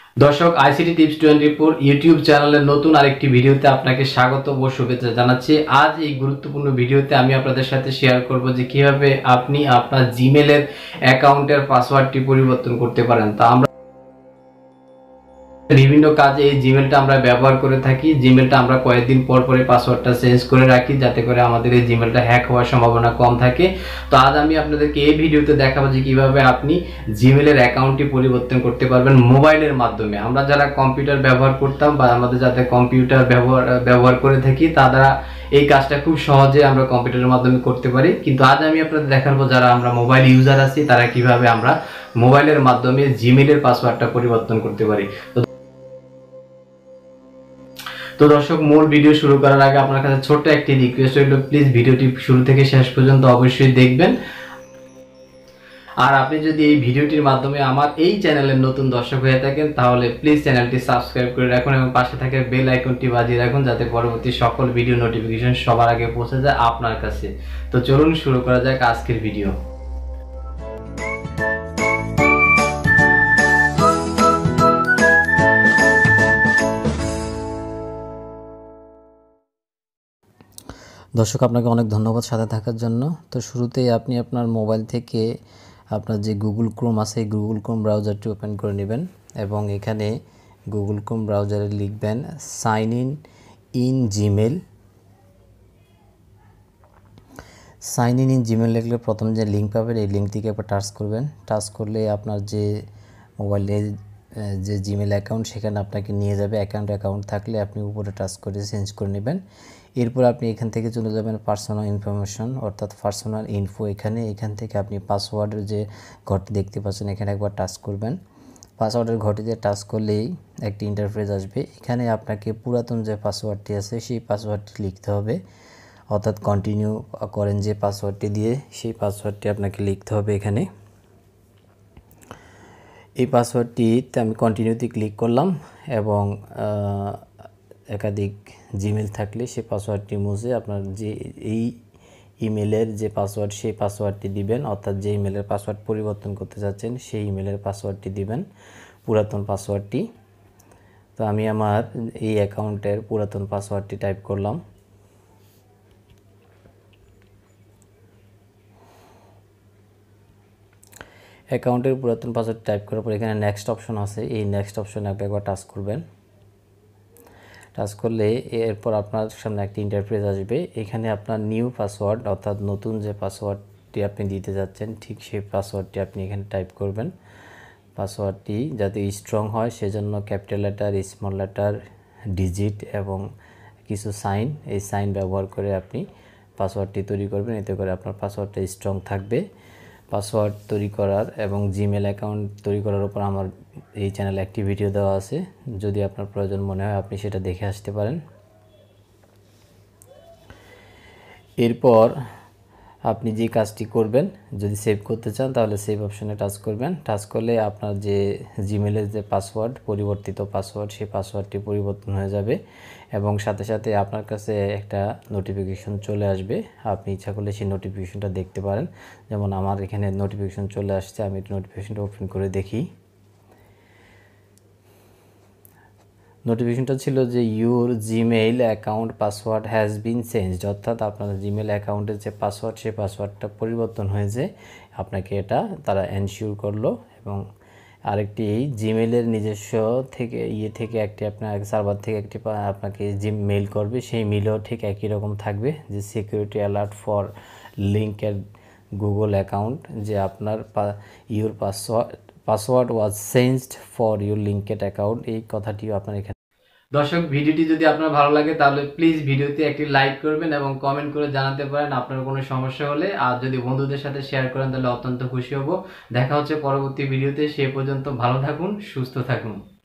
দর্শক, ICT tips 24 YouTube চ্যানেলের নতুন আরেকটি ভিডিওতে আপনাকে স্বাগত ও শুভেচ্ছা জানাচ্ছি। আজ এই গুরুত্বপূর্ণ ভিডিওতে আমি আপনাদের সাথে শেয়ার করব যে কিভাবে আপনি আপনার জিমেলের অ্যাকাউন্টের পাসওয়ার্ডটি পরিবর্তন করতে পারেন। তা আমরা বিভিন্ন কাজে এই জিমেলটা আমরা ব্যবহার করে থাকি। জিমেলটা আমরা কয়েকদিন পর পরে পাসওয়ার্ডটা চেঞ্জ করে রাখি, যাতে করে আমাদের এই জিমেলটা হ্যাক হওয়ার সম্ভাবনা কম থাকে। তো আজ আমি আপনাদেরকে এই ভিডিওতে দেখাবো যে কিভাবে আপনি জিমেলের অ্যাকাউন্টটি পরিবর্তন করতে পারবেন মোবাইলের মাধ্যমে। আমরা যারা কম্পিউটার ব্যবহার করতাম বা আমাদের যাতে কম্পিউটার ব্যবহার করে থাকি, তারা এই কাজটা খুব সহজে আমরা কম্পিউটারের মাধ্যমে করতে পারি। কিন্তু আজ আমি আপনাদের দেখাবো যারা আমরা মোবাইল ইউজার আছি, তারা কিভাবে আমরা মোবাইলের মাধ্যমে জিমেলের পাসওয়ার্ডটা পরিবর্তন করতে পারি। তো দর্শক, মূল ভিডিও শুরু করার আগে আপনার কাছে ছোট্ট একটি রিকোয়েস্ট রইল, প্লিজ ভিডিওটি শুরু থেকে শেষ পর্যন্ত অবশ্যই দেখবেন। আর আপনি যদি এই ভিডিওটির মাধ্যমে আমার এই চ্যানেলের নতুন দর্শক হয়ে থাকেন, তাহলে প্লিজ চ্যানেলটি সাবস্ক্রাইব করে রাখুন এবং পাশে থাকা বেল আইকনটি বাজিয়ে রাখুন, যাতে পরবর্তী সকল ভিডিও নোটিফিকেশন সবার আগে পৌঁছে যায় আপনার কাছে। তো চলুন শুরু করা যাক আজকের ভিডিও। দর্শক, আপনাকে অনেক ধন্যবাদ সাথে থাকার জন্য। তো শুরুতেই আপনি আপনার মোবাইল থেকে আপনার যে গুগল ক্রোম আছে, এই গুগল ক্রোম ব্রাউজারটি ওপেন করে নেবেন এবং এখানে গুগল ক্রোম ব্রাউজারে লিখবেন sign in Gmail. Sign in Gmail লিখলে প্রথম যে লিঙ্ক পাবেন, এই লিঙ্কটিকে একবার টাচ করবেন। টাচ করলে আপনার যে মোবাইলে যে জিমেল অ্যাকাউন্ট, সেখানে আপনাকে নিয়ে যাবে। অ্যাকাউন্ট থাকলে আপনি উপরে টাচ করে চেঞ্জ করে নেবেন। এরপর আপনি এখান থেকে চলে যাবেন পার্সোনাল ইনফরমেশন, অর্থাৎ পার্সোনাল ইনফো। এখান থেকে আপনি পাসওয়ার্ডের যে ঘরটি দেখতে পাচ্ছেন, এখানে একবার টাচ করবেন। পাসওয়ার্ডের ঘরটিতে টাচ করলেই একটি ইন্টারফেস আসবে। এখানে আপনাকে পুরাতন যে পাসওয়ার্ডটি আছে, সেই পাসওয়ার্ডটি লিখতে হবে, অর্থাৎ কন্টিনিউ করেন যে পাসওয়ার্ডটি দিয়ে, সেই পাসওয়ার্ডটি আপনাকে লিখতে হবে এখানে। এই পাসওয়ার্ডটিতে আমি কন্টিনিউতে ক্লিক করলাম এবং একাধিক জিমেল থাকলে সেই পাসওয়ার্ডটি মুছে আপনার যে এই ইমেলের যে পাসওয়ার্ড, সেই পাসওয়ার্ডটি দিবেন, অর্থাৎ যে ইমেলের পাসওয়ার্ড পরিবর্তন করতে চাচ্ছেন সেই ইমেলের পাসওয়ার্ডটি দিবেন, পুরাতন পাসওয়ার্ডটি। তো আমি আমার এই অ্যাকাউন্টের পুরাতন পাসওয়ার্ডটি টাইপ করলাম। অ্যাকাউন্টের পুরাতন পাসওয়ার্ড টাইপ করার পর এখানে নেক্সট অপশন আছে, এই নেক্সট অপশনে আপনি একবার টাচ করবেন। টাচ করলে এরপর আপনার সামনে একটি ইন্টারফেস আসবে। এখানে আপনার নিউ পাসওয়ার্ড, অর্থাৎ নতুন যে পাসওয়ার্ডটি আপনি দিতে যাচ্ছেন, ঠিক সেই পাসওয়ার্ডটি আপনি এখানে টাইপ করবেন। পাসওয়ার্ডটি যাতে স্ট্রং হয় সেজন্য capital letter, small letter, digit এবং কিছু সাইন, এই সাইন ব্যবহার করে আপনি পাসওয়ার্ডটি তৈরি করবেন। এতে করে আপনার পাসওয়ার্ডটা স্ট্রং থাকবে। পাসওয়ার্ড তৈরি করার এবং জিমেল অ্যাকাউন্ট তৈরি করার উপর আমার এই চ্যানেলে একটি ভিডিও দেওয়া আছে, যদি আপনার প্রয়োজন মনে হয় আপনি সেটা দেখে আসতে পারেন। এরপর আপনি যে কাজটি করবেন, যদি সেভ করতে চান তাহলে সেভ অপশনে টাচ করবেন। টাচ করলে আপনার যে জিমেলের যে পাসওয়ার্ড, পরিবর্তিত পাসওয়ার্ড, সেই পাসওয়ার্ডটি পরিবর্তন হয়ে যাবে এবং সাথে সাথে আপনার কাছে একটা নোটিফিকেশন চলে আসবে। আপনি ইচ্ছা করলে সেই নোটিফিকেশনটা দেখতে পারেন। যেমন আমার এখানে নোটিফিকেশন চলে আসছে, আমি নোটিফিকেশনটা ওপেন করে দেখি। নোটিফিকেশনটা ছিল যে your Gmail account password has been changed, অর্থাৎ আপনার জিমেল অ্যাকাউন্টের যে পাসওয়ার্ড, সেই পাসওয়ার্ডটা পরিবর্তন হয়েছে। আপনাকে এটা তারা এনশিওর করলো এবং আরেকটি জিমেলের নিজস্ব থেকে থেকে একটি আপনার সার্ভার থেকে একটি আপনাকে যে মেইল করবে, সেই মেইলও ঠিক একই রকম থাকবে, যে সিকিউরিটি অ্যালার্ট ফর লিঙ্কের গুগল অ্যাকাউন্ট, যে আপনার your password was changed for your linked account, এই কথাটিও আপনার এখানে। দর্শক, ভিডিওটি যদি আপনার ভালো লাগে তাহলে প্লিজ ভিডিওতে একটি লাইক করবেন এবং কমেন্ট করে জানাতে পারেন আপনার কোনো সমস্যা হলে। আর যদি বন্ধুদের সাথে শেয়ার করেন তাহলে অত্যন্ত খুশি হব। দেখা হচ্ছে পরবর্তী ভিডিওতে। সে পর্যন্ত ভালো থাকুন, সুস্থ থাকুন।